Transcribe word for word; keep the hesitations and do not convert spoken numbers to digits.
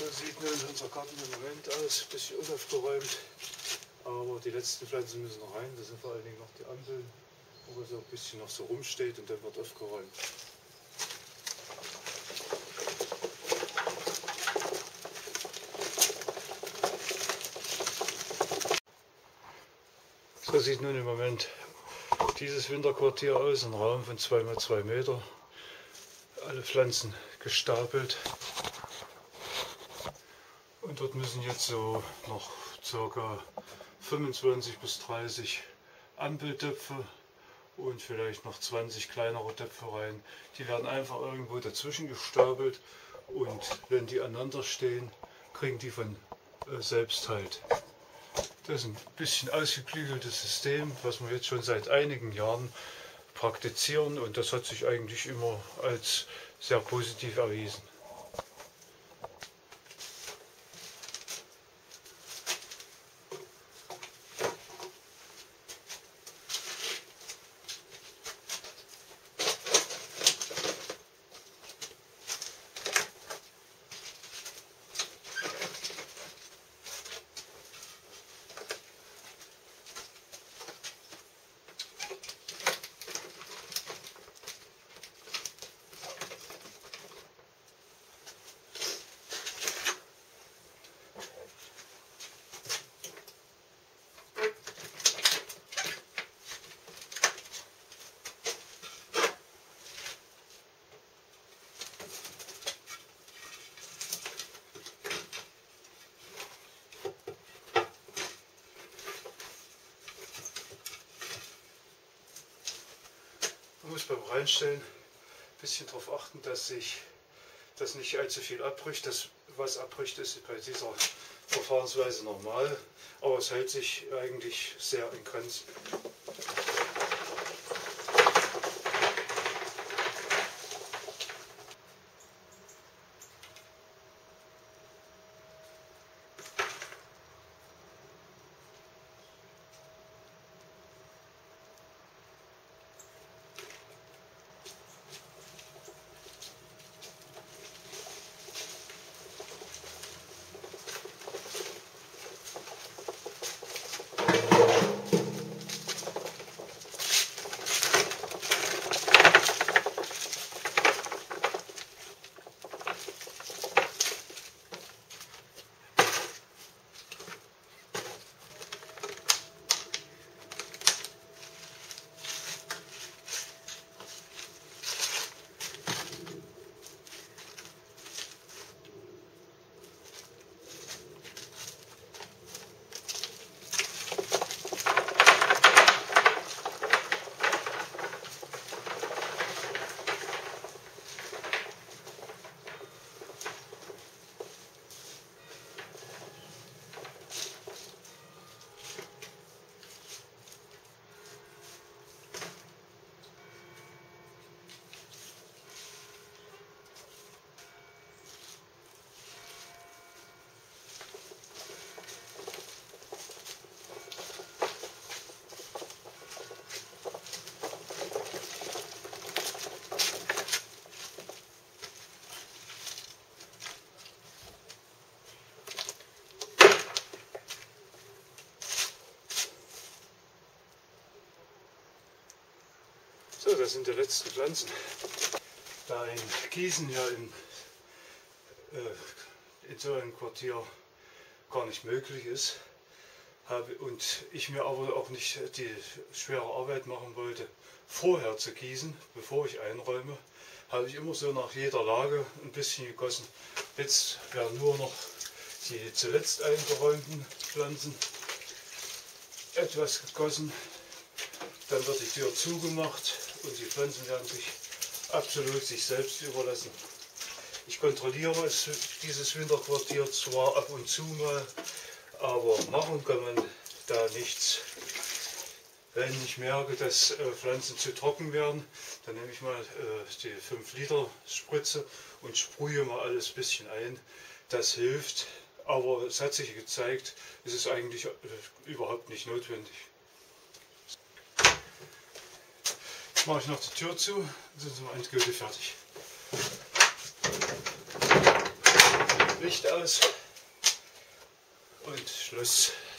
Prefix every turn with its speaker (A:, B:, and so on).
A: So sieht nun unser Garten im Moment aus, ein bisschen unaufgeräumt, aber die letzten Pflanzen müssen noch rein, das sind vor allen Dingen noch die Ampeln, wo so ein bisschen noch so rumsteht und dann wird aufgeräumt. So sieht nun im Moment dieses Winterquartier aus, ein Raum von zwei mal zwei Meter, alle Pflanzen gestapelt. Und dort müssen jetzt so noch ca. fünfundzwanzig bis dreißig Ampeltöpfe und vielleicht noch zwanzig kleinere Töpfe rein. Die werden einfach irgendwo dazwischen gestapelt und wenn die aneinander stehen, kriegen die von äh, selbst Halt. Das ist ein bisschen ausgeklügeltes System, was wir jetzt schon seit einigen Jahren praktizieren und das hat sich eigentlich immer als sehr positiv erwiesen. Man muss beim Reinstellen ein bisschen darauf achten, dass sich das nicht allzu viel abbricht. Das, was abbricht, ist bei dieser Verfahrensweise normal, aber es hält sich eigentlich sehr in Grenzen. So, das sind die letzten Pflanzen. Da ein Gießen ja in, äh, in so einem Quartier gar nicht möglich ist habe, und ich mir aber auch nicht die schwere Arbeit machen wollte, vorher zu gießen, bevor ich einräume, habe ich immer so nach jeder Lage ein bisschen gegossen. Jetzt werden nur noch die zuletzt eingeräumten Pflanzen etwas gegossen. Dann wird die Tür zugemacht und die Pflanzen werden sich absolut sich selbst überlassen. Ich kontrolliere es, dieses Winterquartier zwar ab und zu mal, aber machen kann man da nichts. Wenn ich merke, dass äh, Pflanzen zu trocken werden, dann nehme ich mal äh, die fünf Liter Spritze und sprühe mal alles ein bisschen ein. Das hilft, aber es hat sich gezeigt, es ist eigentlich äh, überhaupt nicht notwendig. Jetzt mache ich noch die Tür zu, dann sind wir endgültig fertig. Licht aus und Schluss.